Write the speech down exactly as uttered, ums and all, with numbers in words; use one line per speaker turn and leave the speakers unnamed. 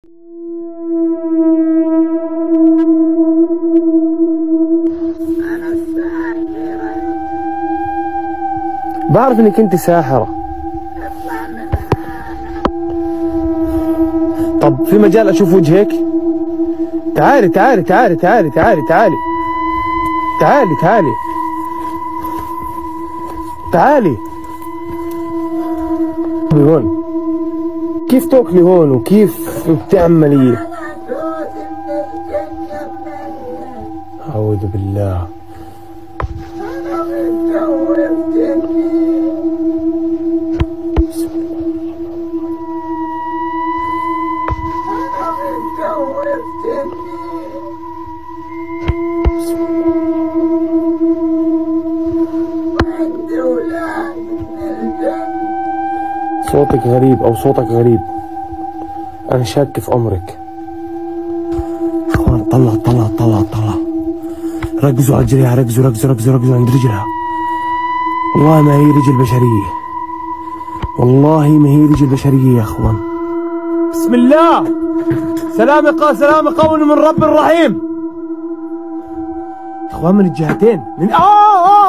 بعرف انك انت ساحرة. طب في مجال اشوف وجهك؟ تعالي تعالي تعالي تعالي تعالي تعالي تعالي تعالي تعالي هون. كيف تاكلي هون وكيف بتعملي؟ أعوذ بالله. صوتك غريب او صوتك غريب، انا شاك في امرك. اخوان طلع طلع طلع طلع، ركزوا على رجليها، ركزوا ركزوا ركزوا ركزوا عند رجلها. والله ما هي رجل بشرية، والله ما هي رجل بشرية يا اخوان. بسم الله. سلام قال سلام قول من رب رحيم. اخوان من الجهتين، من اه اه